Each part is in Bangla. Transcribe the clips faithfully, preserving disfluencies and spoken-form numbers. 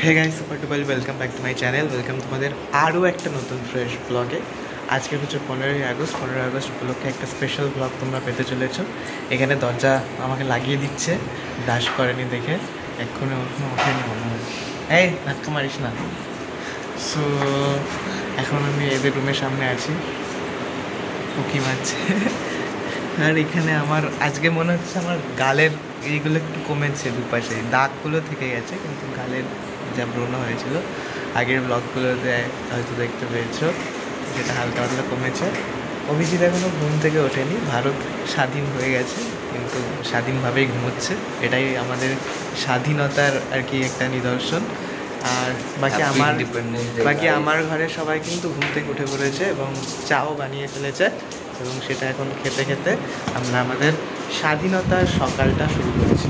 Hey guys super duper welcome back to my channel welcome तुम्हारे आरो एक नतून फ्रेश ब्लगे आज के हচ্ছে पंद्रह আগস্ট पंद्रह আগস্ট উপলক্ষে একটা স্পেশাল ব্লগ তোমরা পেতে চলেছো। এখানে দরজা আমাকে লাগিয়ে দিচ্ছে, দাশ করেনি দেখে এক্ষুনি এখনো ওঠেনি মনে হয়। এই ধাক্কা মারিস না। সো এখন আমি এদের রুমের সামনে আছি, উকি মারছে। আর এখানে আমার আজকে মনে হচ্ছে আমার গালের এইগুলো একটু কমেছে, দুপাশে দাগগুলো থেকে গেছে, কিন্তু গালের যা ব্রণ হয়েছিল আগের ব্লগগুলোতে হয়তো দেখতে পেয়েছো, যেটা হালকা হালকা কমেছে। অভিজিৎ এখনও ঘুম থেকে ওঠেনি, ভারত স্বাধীন হয়ে গেছে কিন্তু স্বাধীনভাবেই ঘুমোচ্ছে, এটাই আমাদের স্বাধীনতার আর কি একটা নিদর্শন। আর বাকি আমার বাকি আমার ঘরে সবাই কিন্তু ঘুম থেকে উঠে পড়েছে এবং চাও বানিয়ে ফেলেছে, এবং সেটা এখন খেতে খেতে আমরা আমাদের স্বাধীনতার সকালটা শুরু করেছি।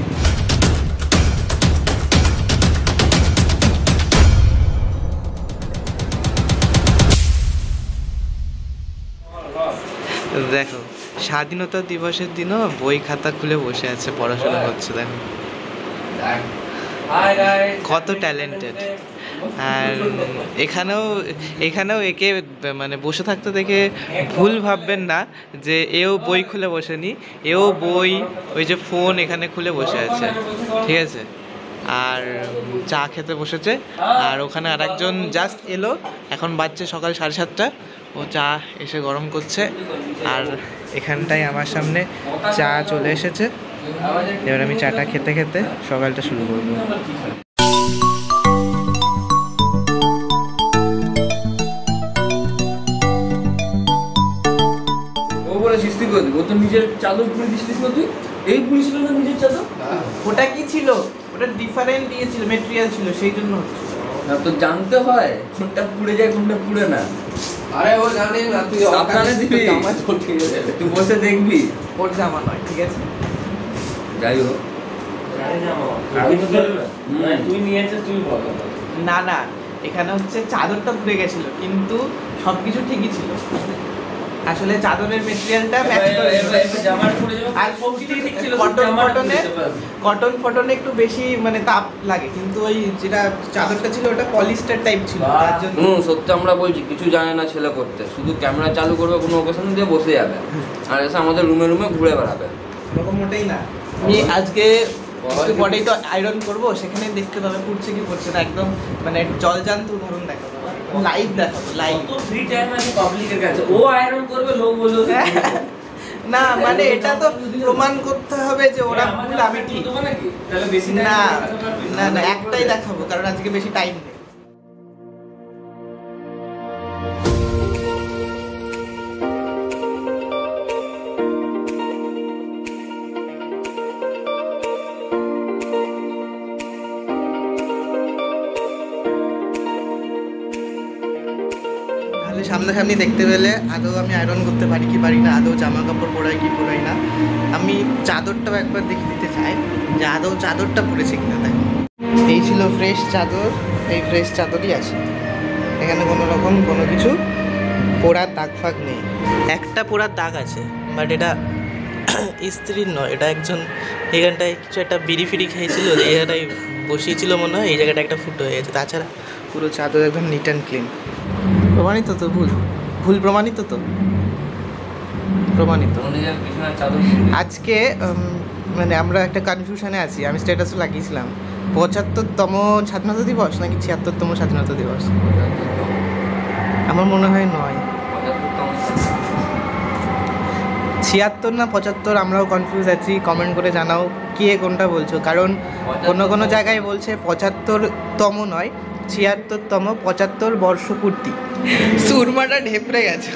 দেখো স্বাধীনতা দিবসের দিনও বই খাতা খুলে বসে আছে, পড়াশোনা করছে। দেখো কত ট্যালেন্টেড। আর এখানেও এখানেও একে মানে বসে থাকতে দেখে ভুল ভাববেন না যে এও বই খুলে বসেনি, এও বই ওই যে ফোন এখানে খুলে বসে আছে, ঠিক আছে। আর চা খেতে বসেছে, আর ওখানে আর একজন জাস্ট এলো, এখন বাজছে সকাল সাড়ে সাতটা, ও চা এসে গরম করছে। আর এখানটায় আমার সামনে চা চলে এসেছে, এবার আমি চাটা খেতে খেতে সকালটা শুরু করবো। নিজের চাদর পুড়ে দিছিস না তুই? এই পুড়েছিল না নিজের চাদর? ওটা কি ছিল? ওটা ডিফারেন্ট দিয়েছিল, মেটেরিয়াল ছিল, সেই জন্য হচ্ছে না। তো জানতে হয় কোনটা পুড়ে যায় কোনটা পুড়ে না। আরে ও জানে না, তুই সাবধানে দিবি, আমার ছোট হয়ে যাবে, তুই বসে দেখবি। ওর জামা নয়, ঠিক আছে। যাই হোক, তুই নিয়েছিস তুই বল। না না, এখানে হচ্ছে চাদরটা পুড়ে গেছিল, কিন্তু সবকিছু ঠিকই ছিল। আসলে চাদরের মেটেরিয়ালটা ম্যাচ করে, জামার পুড়ে যাবে আর সবকিছু ঠিক ছিল। কটন ফটনে কটন ফটনে একটু বেশি মানে তাপ লাগে, কিন্তু ওই যেটা চাদরটা ছিল ওটা পলিস্টার টাইপ ছিল, তার জন্য। হুম, সত্যি আমরা বলছি কিছু জানে না ছেলে করতে, শুধু ক্যামেরা চালু করবে, কোনো ওকেশন দিয়ে বসে যাবে, আর এসে আমাদের রুমে রুমে ঘুরে বেড়াবে। এরকম মোটেই না। আমি আজকে বডি তো আয়রন করবো, সেখানে দেখতে পাবে পুড়ছে কি পড়ছে না, একদম মানে জলজান্ত উদাহরণ দেখাবো, লাইভ দেখাবো, লাইভ। তো ফ্রি টাইম আছে পাবলিকের কাছে, ও আয়রন করবে, লোক বলবে না, মানে এটা তো প্রমাণ করতে হবে যে ওরা ভুল আমি ঠিক। তাহলে বেশি না না না, একটাই দেখাবো, কারণ আজকে বেশি টাইম নেই। সামনাসামনি দেখতে পেলে আদৌ আমি আয়রন করতে পারি কি পারি না, আদৌ জামা কাপড় পরাই কি পরাই না। আমি চাদরটাও একবার দেখে দিতে চাই যে আদৌ চাদরটা পরেছে কিনা। দেখো, এই ছিল ফ্রেশ চাদর, এই ফ্রেশ চাদরই আছে, এখানে কোনো রকম কোনো কিছু পোড়ার দাগ ফাগ নেই। একটা পোড়ার দাগ আছে, বাট এটা স্ত্রীর নয়, এটা একজন এখানটায় কিছু একটা বিড়ি ফিড়ি খেয়েছিল, এই জায়গাটায় বসিয়েছিল মনে হয়, এই জায়গাটা একটা ফুটো হয়ে গেছে। তাছাড়া পুরো চাদর একদম নিট অ্যান্ড ক্লিন। প্রমাণিত তো? ভুল ভুল প্রমাণিত তো? প্রমাণিত। আজকে মানে আমরা একটা কনফিউশনে আছি, আমি স্ট্যাটাসও লাগিয়েছিলাম, পঁচাত্তরতম স্বাধীনতা দিবস নাকি ছিয়াত্তরতম স্বাধীনতা দিবস? আমার মনে হয় নয়, ছিয়াত্তর না পঁচাত্তর, আমরাও কনফিউজ আছি। কমেন্ট করে জানাও কে কোনটা বলছো, কারণ কোনো কোনো জায়গায় বলছে পঁচাত্তরতম নয়, ছিয়াত্তরতম, পঁচাত্তর বর্ষপূর্তি। সুরমাটা ঢেপড়ে গেছে,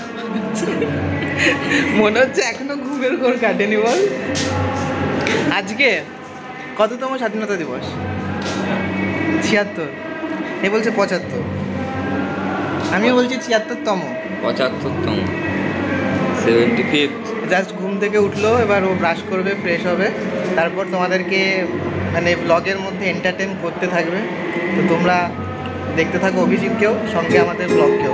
মনে হচ্ছে এখনো ঘুমের ঘোর কাটেনি। বল, আজকে কততম স্বাধীনতা দিবস? ছিয়াত্তর, এ বলছে পঁচাত্তর, আমিও বলছি ছিয়াত্তরতম। পঁচাত্তরতম, সেভেন্টি ফিফথ। জাস্ট ঘুম থেকে উঠলো, এবার ও ব্রাশ করবে, ফ্রেশ হবে, তারপর তোমাদেরকে মানে ব্লগের মধ্যে এন্টারটেন করতে থাকবে। তো তোমরা দেখতে থাকো অভিজিৎকেও, সঙ্গে আমাদের ব্লগকেও।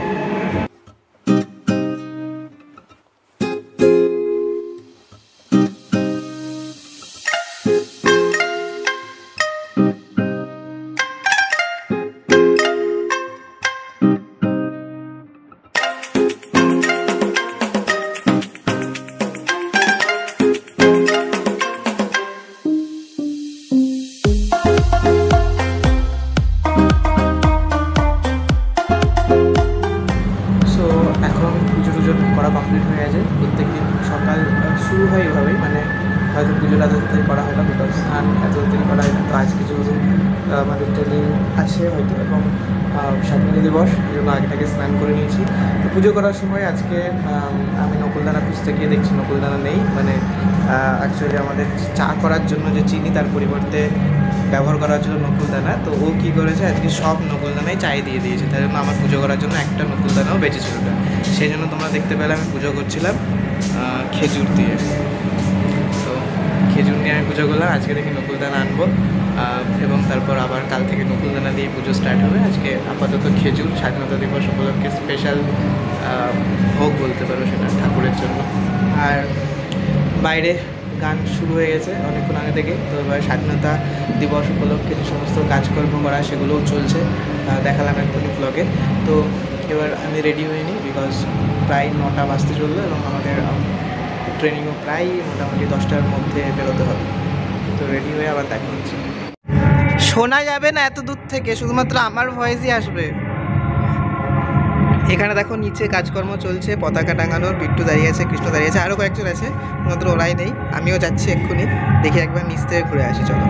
আমাদের ট্রেনিং আছে হয়তো, এবং স্বাধীনতা দিবস এই জন্য আগে থেকে স্নান করে নিয়েছি। তো পুজো করার সময় আজকে আমি নকুলদানা খুঁজতে গিয়ে দেখছি নকুলদানা নেই, মানে অ্যাকচুয়ালি আমাদের চা করার জন্য যে চিনি তার পরিবর্তে ব্যবহার করার জন্য নকুলদানা, তো ও কী করেছে আজকে সব নকুলদানাই চায়ে দিয়ে দিয়েছে, তাই জন্য আমার পুজো করার জন্য একটা নকুলদানাও বেঁচেছিল না। সেই জন্য তোমরা দেখতে পেলে আমি পুজো করছিলাম খেজুর দিয়ে। তো খেজুর নিয়ে আমি পুজো করলাম, আজকে দেখি নকুলদানা আনবো এবং তারপর আবার কাল থেকে নকুলদানা দিয়ে পুজো স্টার্ট হবে। আজকে আপাতত খেজুর স্বাধীনতা দিবস উপলক্ষে স্পেশাল ভোগ বলতে পারো সেটা ঠাকুরের জন্য। আর বাইরে গান শুরু হয়ে গেছে অনেকক্ষণ আগে থেকে, তো এবার স্বাধীনতা দিবস উপলক্ষে যে সমস্ত কাজকর্ম করা সেগুলোও চলছে, দেখালাম এখনই ব্লগে। তো এবার আমি রেডি হয়ে নিই, বিকজ প্রায় নটা বাজতে চললো এবং আমাদের ট্রেনিংও প্রায় মোটামুটি দশটার মধ্যে বেরোতে হবে। তো রেডি হয়ে আবার দেখা হচ্ছে। শোনা যাবে না এত দূর থেকে, শুধুমাত্র আমার ভয়েসই আসবে। এখানে দেখো নিচে কাজকর্ম চলছে, পতাকা টাঙানোর, বিট্টু দাঁড়িয়ে আছে, কৃষ্ণ দাঁড়িয়ে আছে, আরও কয়েকজন আছে, মাত্র ওরাই নেই। আমিও যাচ্ছি এক্ষুনি, দেখি একবার নিচ থেকে ঘুরে আসি। চলো।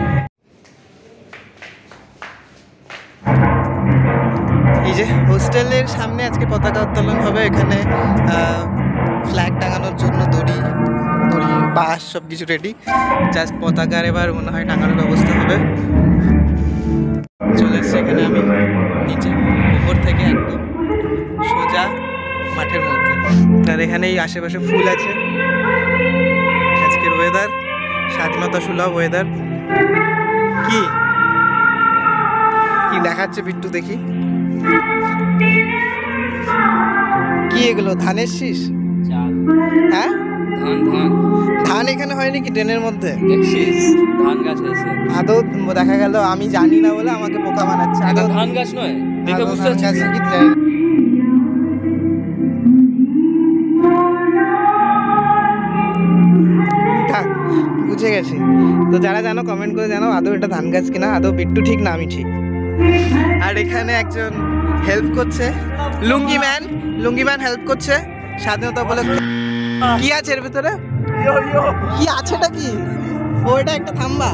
এই যে হোস্টেলের সামনে আজকে পতাকা উত্তোলন হবে, এখানে ফ্ল্যাগ টাঙানোর জন্য দড়ি দড়ি বাঁশ সব কিছু রেডি, জাস্ট পতাকার এবার মনে হয় টাঙানোর ব্যবস্থা হবে। চলে এসছি এখানে আমি নিচে, উপর থেকে একদম সোজা মাঠের মধ্যে। আর এখানেই আশেপাশে ফুল আছে। আজকের ওয়েদার স্বাধীনতা সুলভ ওয়েদার। কি কি দেখাচ্ছে বিট্টু দেখি? কি এগুলো ধানের শীষ? হ্যাঁ ধান ধান ধান এখানে হয়নি কি ট্রেনের মধ্যে? দেখছিস ধান গাছ আছে আদৌ দেখা গেল আমি জানি না বলে আমাকে বোকা বানাচ্ছে। আদৌ ধান গাছ নয়, দেখে বুঝতে পারছিস কি জানি। বুঝে গেছি। তো যারা জানো কমেন্ট করে জানাও আদৌ এটা ধান গাছ কিনা, আদৌ বিট্টু ঠিক না আমি ঠিক। আর এখানে একজন হেল্প করছে, lungi man lungi man help করছে স্বাধীনতা বলে। কি আছে এর ভিতরে? কি আছেটা কি? ও এটা একটা থাম্বা।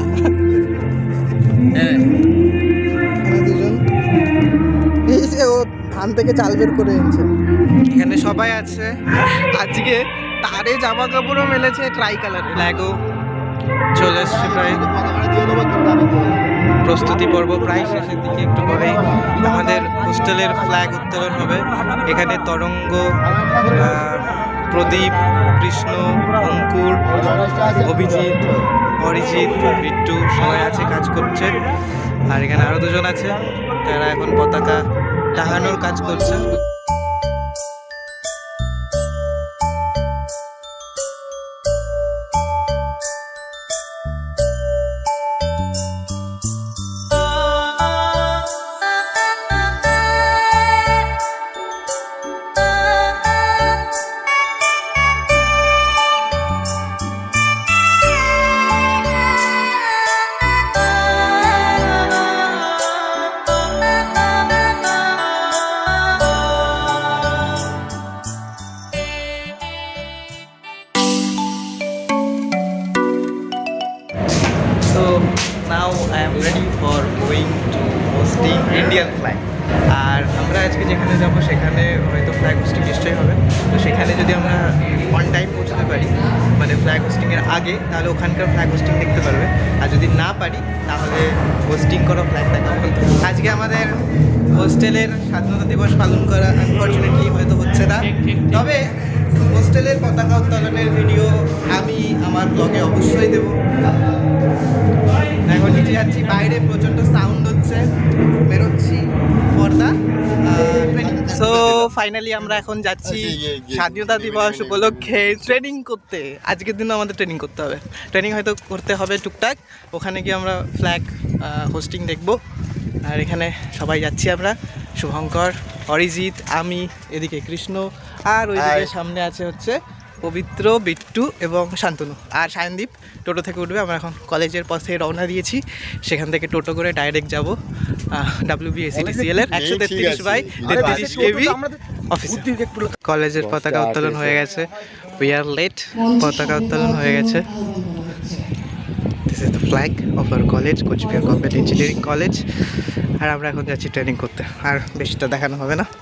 দুজন এই যে ও ধান থেকে চাল বের করে এনেছে। এখানে সবাই আছে। আজকে তারে জামা কাপড়ও মেলেছে ট্রাই কালার। লাগো চলে এসছে প্রায়, প্রস্তুতি পর্ব প্রায় শেষের দিকে। একটু পরে আমাদের হোস্টেলের ফ্ল্যাগ উত্তোলন হবে। এখানে তরঙ্গ, প্রদীপ, কৃষ্ণ, অঙ্কুর, অভিজিৎ, অরিজিৎ, বিট্টু সবাই আছে, কাজ করছে। আর এখানে আরও দুজন আছে, তারা এখন পতাকা টাঙানোর কাজ করছে। So now I am ready for going to hosting Indian flag. আর আমরা আজকে যেখানে যাব সেখানে হয়তো ফ্ল্যাগ হোস্টিং নিশ্চয়ই হবে। তো সেখানে যদি আমরা অন টাইম পৌঁছাতে পারি, মানে ফ্ল্যাগ হোস্টিংয়ের আগে, তাহলে ওখানকার ফ্ল্যাগ হোস্টিং দেখতে পারবে। আর যদি না পারি তাহলে হোস্টিং করা ফ্ল্যাগ দেখা বলতে। আজকে আমাদের হোস্টেলের স্বাধীনতা দিবস পালন করা আনফর্চুনেটলি হয়তো হচ্ছে না, তবে হোস্টেলের পতাকা উত্তোলনের ভিডিও আমি আমার ব্লগে অবশ্যই দেবো। এখন নিচে যাচ্ছি, বাইরে প্রচণ্ড সাউন্ড হচ্ছে, বেরোচ্ছি for the training. So finally আমরা এখন যাচ্ছি স্বাধীনতা দিবস উপলক্ষে ট্রেনিং করতে। আজকের দিনও আমাদের ট্রেনিং করতে হবে, ট্রেনিং হয়তো করতে হবে টুকটাক। ওখানে গিয়ে আমরা ফ্ল্যাগ হোস্টিং দেখব। আর এখানে সবাই যাচ্ছি আমরা, শুভঙ্কর, অরিজিৎ, আমি, এদিকে কৃষ্ণ, আর ওইদিকে সামনে আছে হচ্ছে পবিত্র, বিট্টু এবং শান্তনু আর সায়নদীপ। টোটো থেকে উঠবে। আমরা এখন কলেজের পথে রওনা দিয়েছি, সেখান থেকে টোটো করে ডাইরেক্ট যাব ডব্লিউবিএসইটিসিএল এর একশো তেত্রিশ বাই তেত্রিশ কেভি অফিসে। কলেজের পতাকা উত্তোলন হয়ে গেছে, উই আর লেট। পতাকা উত্তোলন হয়ে গেছে। This is the flag of our college, Cooch Behar government engineering college. আর আমরা এখন যাচ্ছি ট্রেনিং করতে, আর বেশিটা দেখানো হবে না।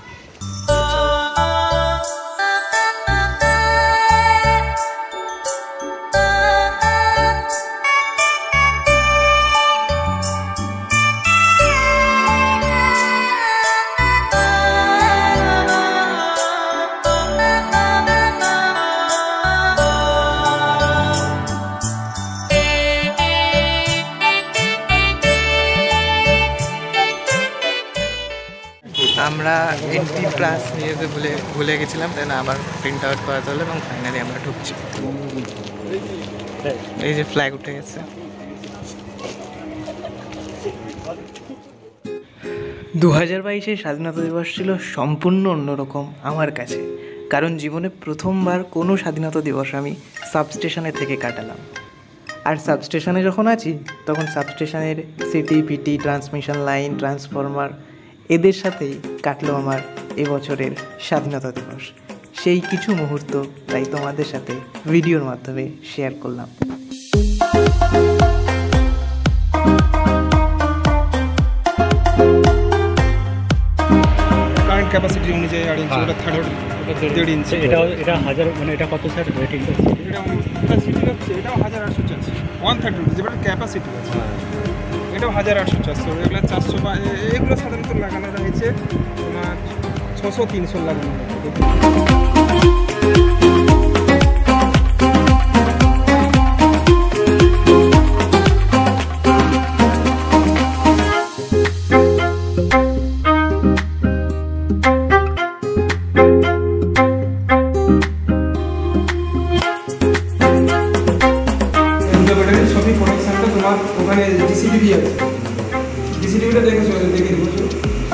আমরা এন্ট্রি প্লাস নিয়ে যেতে ভুলে ভুলে গেছিলাম, তাই না আবার প্রিন্ট আউট করাতে হলো এবং ফাইনালি আমরা ঢুকছি। এই যে ফ্ল্যাগ উঠে গেছে। দু হাজার বাইশের স্বাধীনতা দিবস ছিল সম্পূর্ণ অন্যরকম আমার কাছে, কারণ জীবনে প্রথমবার কোনো স্বাধীনতা দিবস আমি সাবস্টেশনে থেকে কাটালাম। আর সাবস্টেশনে যখন আছি তখন সাবস্টেশনের CT PT transmission line transformer এদের সাথেই কাটলো আমার এবছরের স্বাধীনতা দিবস। সেই কিছু মুহূর্ত তাই তোমাদের সাথে ভিডিওর মাধ্যমে শেয়ার করলাম। কারেন্ট ক্যাপাসিটি অনুযায়ী আর ইঞ্চি ওটা থার্ড দেড় ইঞ্চি। এটা এটা হাজার মানে এটা কত স্যার রেটিংটা? এটা ক্যাপাসিটি হচ্ছে এটাও হাজার আটশো চারশো ওয়ান থার্টি রুপিস, যেটা ক্যাপাসিটি আছে এটাও হাজার আটশো চারশো। এগুলো চারশো বা এগুলো সাধারণত লাগানো রয়েছে তোমার ছশো তিনশো লাগানো সবই প্রোডাকশনটা তোমার ওখানে ডিসিটিভি আছে, ডিসিটিভিটা দেখেছো দেখে দিবছো।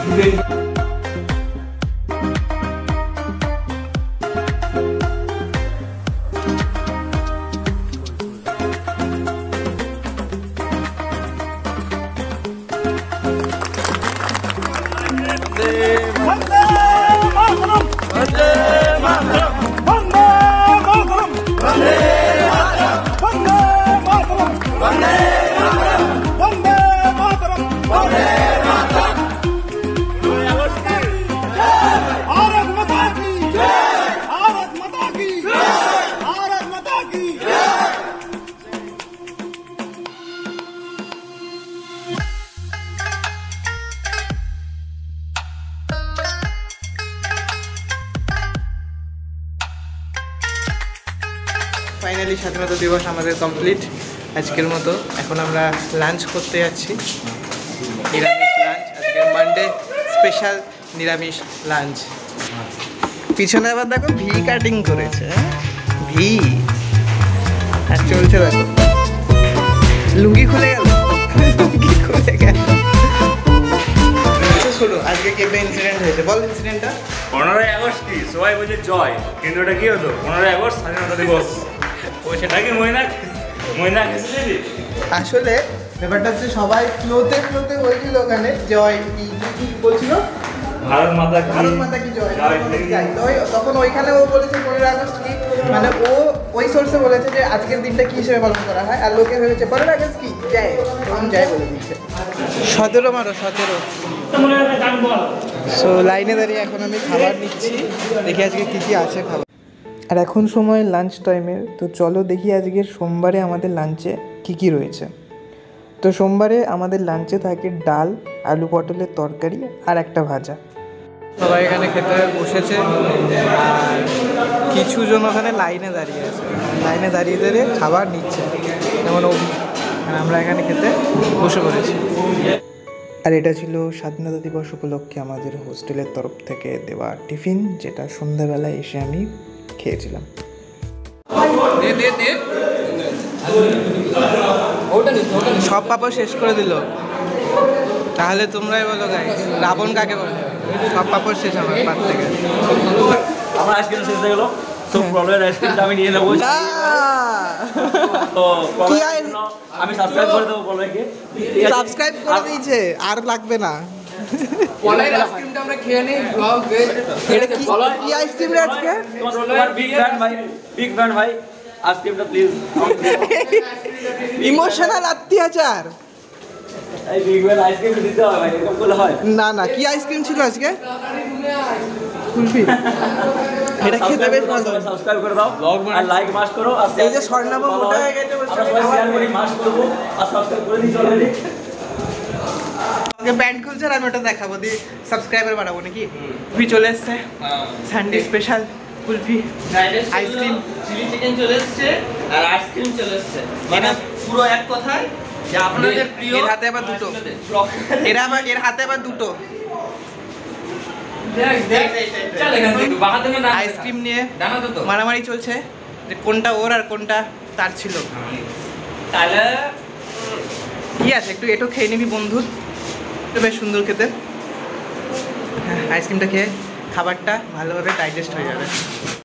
ফাইনালি স্বাধীনতা দিবস আমাদের কমপ্লিট আজকের মতো। এখন আমরা লাঞ্চ করতে যাচ্ছি, নিরামিষ লাঞ্চ। আজকে মানডে স্পেশাল নিরামিষ লাঞ্চ। পিছনে আবার দেখো ভি কাটিং করেছে, ভি আর চলছে দেখো, লুঙ্গি খুলে গেল, লুঙ্গি খুলে গেল। শোনো আজকে কেবে ইনসিডেন্ট হয়েছে, বল ইনসিডেন্টটা। পনেরোই আগস্ট কি সবাই বলছে জয়, কিন্তু ওটা কি হতো পনেরোই আগস্ট স্বাধীনতা দিবস, ও সেটা কি মৈনাক মৈনাক এসেছিলি? আসলে ব্যাপারটা হচ্ছে সবাই ফ্লোতে ফ্লোতে বলছিল ওখানে জয় কি কি বলছিল, ভারত মাতা কি, ভারত মাতা কি জয়, ভারত মাতা কি জয়। তো তখন ওইখানে ও বলেছে পনেরোই আগস্ট কি, মানে ও ওই সোর্সে বলেছে যে আজকের দিনটা কি হিসেবে পালন করা হয়, আর লোকে ভেবেছে পনেরোই আগস্ট কি জয়, তখন জয় বলে দিচ্ছে। সতেরো মারো সতেরো। সো লাইনে দাঁড়িয়ে এখন আমি খাবার নিচ্ছি, দেখি আজকে কী কী আছে খাবার। আর এখন সময় লাঞ্চ টাইমের, তো চলো দেখি আজকের সোমবারে আমাদের লাঞ্চে কী কী রয়েছে। তো সোমবারে আমাদের লাঞ্চে থাকে ডাল, আলু পটলের তরকারি আর একটা ভাজা। সবাই এখানে খেতে বসেছে আর কিছু জন ওখানে লাইনে দাঁড়িয়ে আছে, লাইনে দাঁড়িয়ে দাঁড়িয়ে খাবার নিচ্ছে, যেমন আমরা এখানে খেতে বসে পড়েছি। আর এটা ছিল স্বাধীনতা দিবস উপলক্ষে আমাদের হোস্টেলের তরফ থেকে দেওয়া টিফিন, যেটা সন্ধ্যাবেলায় এসে আমি খেয়েছিলাম। সব পাপড় শেষ করে দিল, তাহলে তোমরাই বলো গাইস রাবণ কাকে বলে। সব পাপড় শেষ আমার পাত থেকে। আমার আইসক্রিম শেষ হয়ে গেল, তো প্রলের আইসক্রিমটা আমি নিয়ে নেবো। তো আমি সাবস্ক্রাইব করে দেবো প্রলয়কে, সাবস্ক্রাইব করে দিয়েছে, আর লাগবে না। প্রলয়ের আইসক্রিমটা আমরা খেয়ে নেই ব্লগ। এটা কি কি আইসক্রিম রে আজকে? তোমার বিগ ফ্যান ভাই, বিগ ফ্যান ভাই। আইসক্রিমটা প্লিজ ইমোশনাল অত্যাচার। এই বিগওয়েল আইসক্রিম দিতে হবে ভাই, এরকম করলে হয়? না না, কি আইসক্রিম ছিল আজকে? কুলফি। এটা খেতে বেশ ভালো। সাবস্ক্রাইব করে দাও আর লাইক মাস করো। আর এই যে স্বর্ণাভ মোটা হয়ে গেছে, আমরা সবাই শেয়ার করি, মাস করব আর সাবস্ক্রাইব করে দিই অলরেডি। ওকে ব্যান্ড খুলছে আর আমি ওটা দেখাবো, দিয়ে সাবস্ক্রাইবার বাড়াবো নাকি? কুলফি চলে এসছে, Sunday special kulfi, ice cream, chilli chicken চলে এসছে আর আইসক্রিম চলে এসছে, মানে পুরো এক কথায় যে আপনাদের প্রিয়। এর হাতে আবার দুটো, এরা আবার এর হাতে আবার দুটো আইসক্রিম নিয়ে মারামারি চলছে যে কোনটা ওর আর কোনটা তার ছিল। তাহলে কি আছে, একটু এটু খেয়ে নিবি বন্ধু, একটু বেশ সুন্দর খেতে। হ্যাঁ, আইসক্রিমটা খেয়ে খাবারটা ভালোভাবে ডাইজেস্ট হয়ে যাবে।